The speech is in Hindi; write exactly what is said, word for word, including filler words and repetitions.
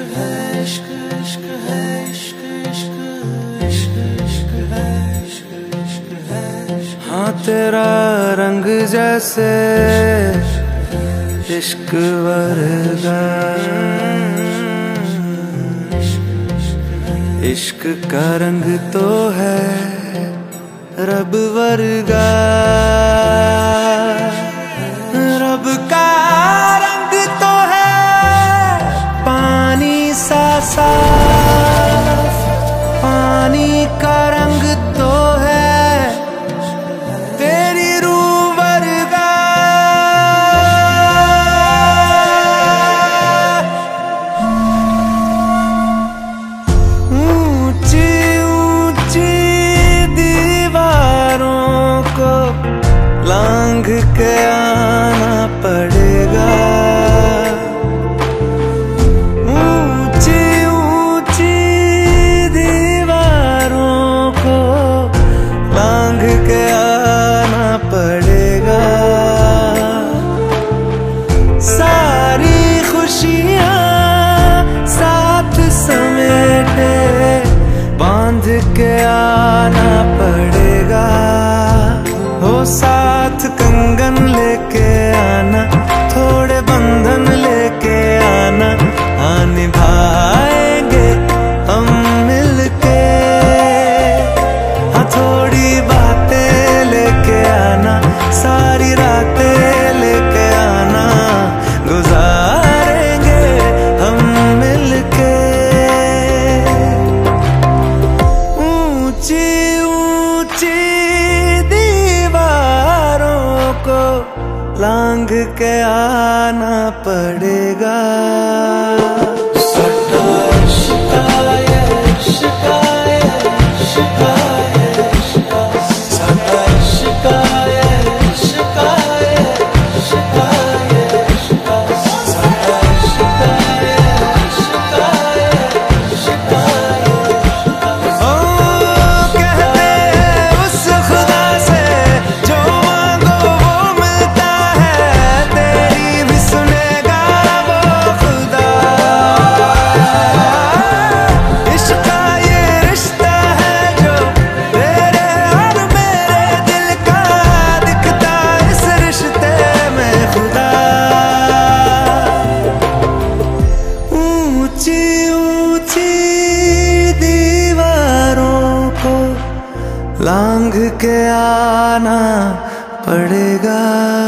है इश्क इश्क है इश्क इश्क इश्क इश्क है इश्क इश्क है। हाँ तेरा रंग जैसे इश्क वर्गा, इश्क का रंग तो है रब वर्गा। रब का रंग तो है पानी सा साफ, पानी का रंग तो है तेरी रूह वर्गा। ऊंची ऊंची दीवारों को लांघ के आना पड़ेगा। ऊंची ऊंची दीवारों को लांघ के आना पड़ेगा। सारी खुशियाँ साथ समेटे बांध के आना पड़ेगा। हो साथ कंगन लेके आना, थोड़े बंधन लेके आना, हाँ निभाएंगे हम मिलके। हाँ थोड़ी बातें लेके आना, सारी रातें लेके आना, गुजारेंगे हम मिलके। ऊंची ऊंची दीवारों को लांघ के आना पड़ेगा। ऊंची ऊंची दीवारों को लांघ के आना पड़ेगा।